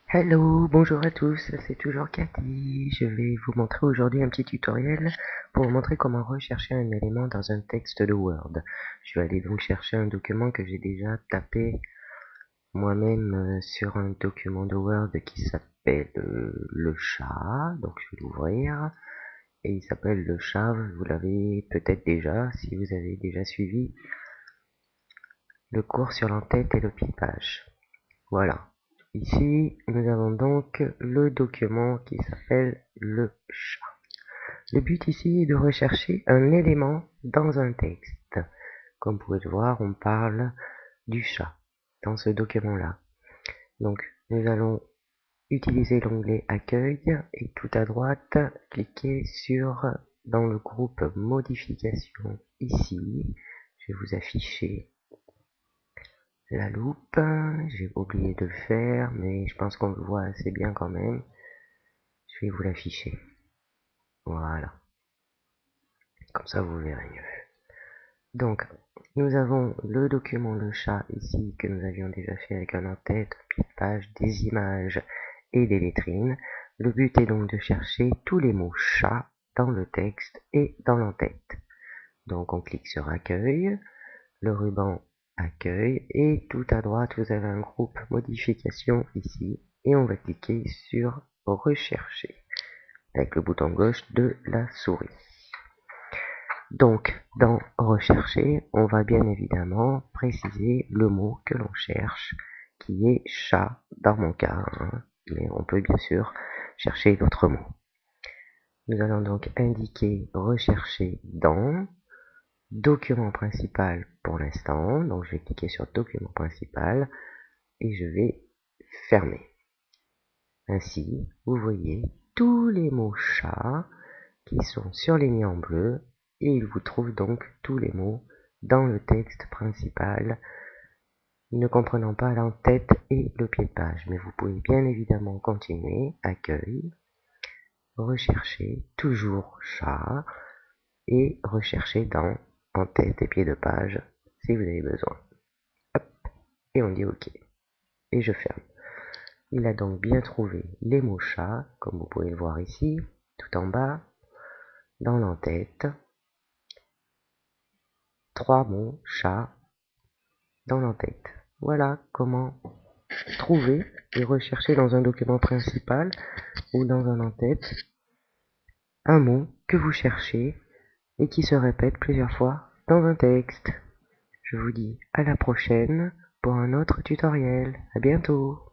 Hello, bonjour à tous, c'est toujours Cathy. Je vais vous montrer aujourd'hui un petit tutoriel pour vous montrer comment rechercher un élément dans un texte de Word. Je vais aller donc chercher un document que j'ai déjà tapé moi-même sur un document de Word qui s'appelle le chat. Donc je vais l'ouvrir et il s'appelle le chat. Vous l'avez peut-être déjà si vous avez déjà suivi le cours sur l'entête et le pipage. Voilà. Ici, nous avons donc le document qui s'appelle le chat. Le but ici est de rechercher un élément dans un texte. Comme vous pouvez le voir, on parle du chat dans ce document-là. Donc, nous allons utiliser l'onglet Accueil et tout à droite, cliquer sur dans le groupe Modifications ici. Je vais vous afficher la loupe. J'ai oublié de le faire, mais je pense qu'on le voit assez bien quand même. Je vais vous l'afficher. Voilà. Comme ça, vous verrez mieux. Donc, nous avons le document le chat ici que nous avions déjà fait avec un en-tête, un pied-de-page, des images et des lettrines. Le but est donc de chercher tous les mots chat dans le texte et dans l'en-tête. Donc, on clique sur Accueil, le ruban Accueil et tout à droite, vous avez un groupe Modification ici et on va cliquer sur Rechercher avec le bouton gauche de la souris. Donc, dans Rechercher, on va bien évidemment préciser le mot que l'on cherche, qui est chat dans mon cas, hein, mais on peut bien sûr chercher d'autres mots. Nous allons donc indiquer Rechercher dans Document principal pour l'instant, donc je vais cliquer sur Document principal et je vais fermer. Ainsi, vous voyez tous les mots chat qui sont surlignés en bleu et il vous trouve donc tous les mots dans le texte principal, ne comprenant pas l'en-tête et le pied de page. Mais vous pouvez bien évidemment continuer, accueil, rechercher, toujours chat, et rechercher dans en-tête et pied de page si vous avez besoin. Hop, et on dit OK. Et je ferme. Il a donc bien trouvé les mots chat, comme vous pouvez le voir ici, tout en bas, dans l'en-tête. 3 mots chat dans l'en-tête. Voilà comment trouver et rechercher dans un document principal ou dans un en-tête un mot que vous cherchez et qui se répète plusieurs fois dans un texte. Je vous dis à la prochaine pour un autre tutoriel. À bientôt.